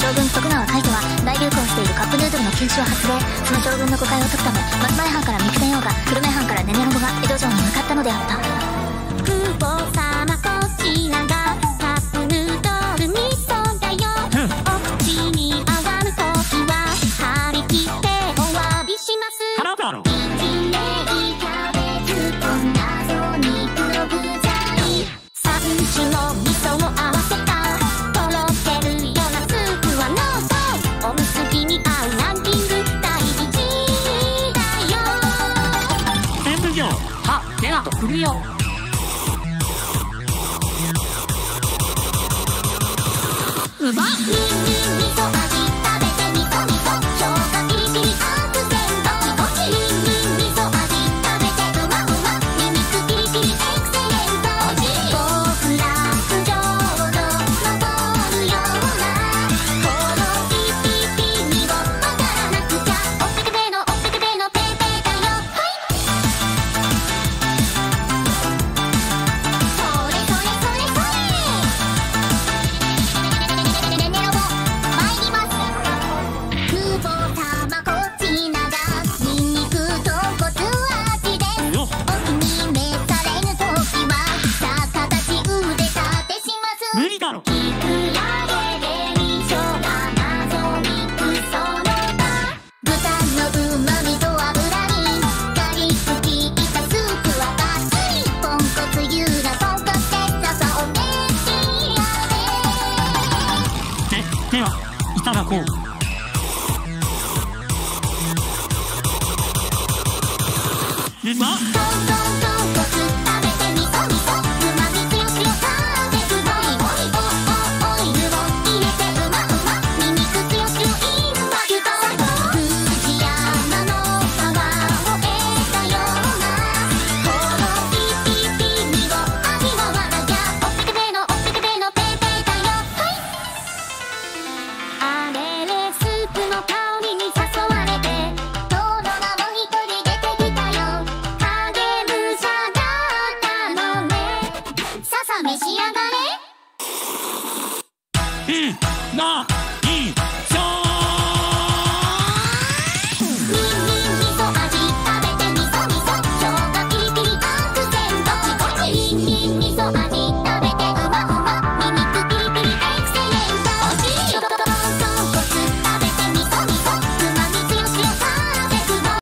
将軍徳川海人は大流行しているカップヌードルの禁止を発令。その将軍の誤解を解くため、松前藩から三船洋が、久留米藩からネネロボが江戸城に向かったのであった。 久保様こちらがカップヌードル味噌だよ。お口に上がるときは張り切ってお詫びします。 払うだろ。 一年キャベツと謎に黒具材、三種の味噌を合わせたとろけるようなスープはノート。おむすびに合うランキング第1位だよ。 全部よ。 あ、では振るよ。うまっ。 ニンニン味噌味食べてみそみそ、生姜ピリピリアクセントキコキ。ニンニン味噌味食べてうまうま、ニンニクピリピリエクセレント。極楽浄土登るようなこのピピピにをわからなくちゃ。おっぺけぺのおっぺけぺのペーペーだよ。はい、それそれそれそれ。ネネロボ参ります。久保様こちらがニンニク豚骨味です。お気に召されぬときは逆立ち腕立てします。 無理だろ。 きくらげでみそが謎にクソのだ。豚のうまみと脂にガリッと効いたスープはガッツリ。ポンコツユーがポンコツで笹を召し上げ。 では、いただこう。うまっ。 そうそう